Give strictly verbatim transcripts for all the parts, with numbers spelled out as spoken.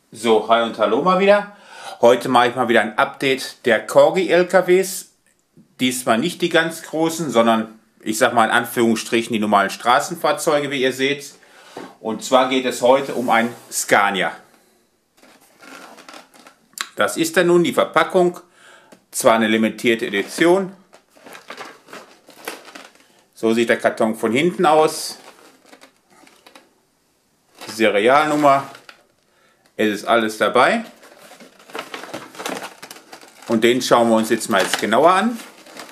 So, hi und hallo mal wieder. Heute mache ich mal wieder ein Update der Corgi-L K Ws. Diesmal nicht die ganz großen, sondern ich sag mal in Anführungsstrichen die normalen Straßenfahrzeuge, wie ihr seht. Und zwar geht es heute um ein Scania. Das ist dann nun die Verpackung. Zwar eine limitierte Edition. So sieht der Karton von hinten aus. Serialnummer. Es ist alles dabei. Und den schauen wir uns jetzt mal jetzt genauer an.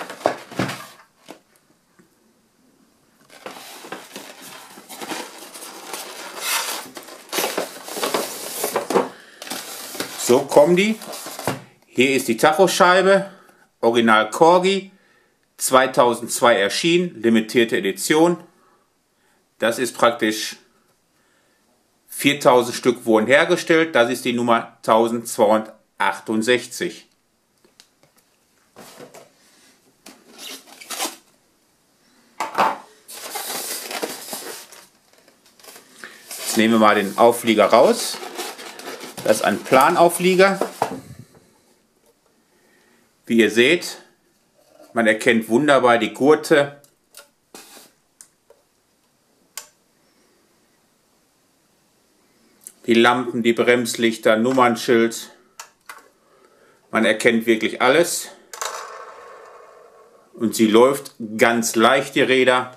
So kommen die. Hier ist die Tachoscheibe. Original Corgi. zweitausendzwei erschienen. Limitierte Edition. Das ist praktisch viertausend Stück wurden hergestellt. Das ist die Nummer eintausendzweihundertachtundsechzig. Jetzt nehmen wir mal den Auflieger raus. Das ist ein Planauflieger. Wie ihr seht, man erkennt wunderbar die Gurte. Die Lampen, die Bremslichter, Nummernschild. Man erkennt wirklich alles. Und sie läuft ganz leicht, die Räder.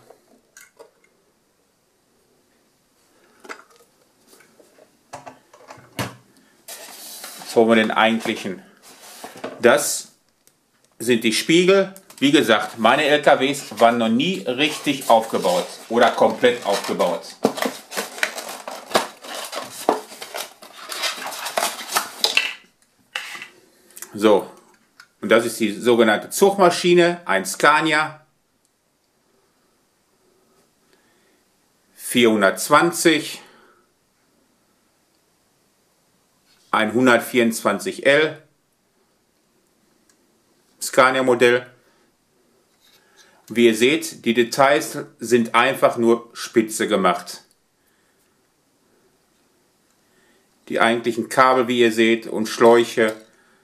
Jetzt holen wir den eigentlichen. Das sind die Spiegel. Wie gesagt, meine L K Ws waren noch nie richtig aufgebaut oder komplett aufgebaut. So, und das ist die sogenannte Zugmaschine, ein Scania vierhundertzwanzig, ein hundertvierundzwanzig L Scania Modell. Wie ihr seht, die Details sind einfach nur spitze gemacht. Die eigentlichen Kabel, wie ihr seht, und Schläuche.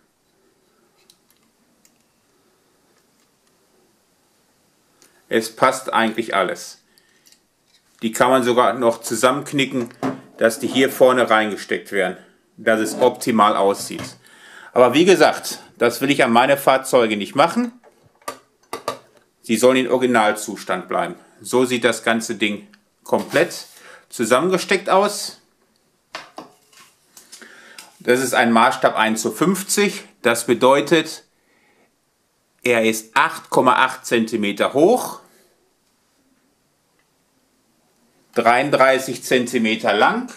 Es passt eigentlich alles. Die kann man sogar noch zusammenknicken, dass die hier vorne reingesteckt werden, dass es optimal aussieht. Aber wie gesagt, das will ich an meine Fahrzeuge nicht machen. Sie sollen in Originalzustand bleiben. So sieht das ganze Ding komplett zusammengesteckt aus. Das ist ein Maßstab eins zu fünfzig. Das bedeutet, er ist acht Komma acht Zentimeter hoch, dreiunddreißig Zentimeter lang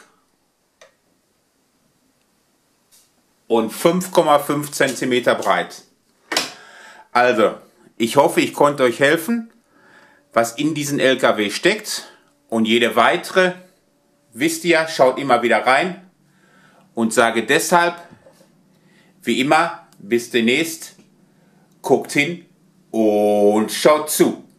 und fünf Komma fünf Zentimeter breit. Also, ich hoffe, ich konnte euch helfen, was in diesen L K W steckt. Und jede weitere, wisst ihr, schaut immer wieder rein. Und sage deshalb, wie immer, bis demnächst. Guckt hin und schaut zu.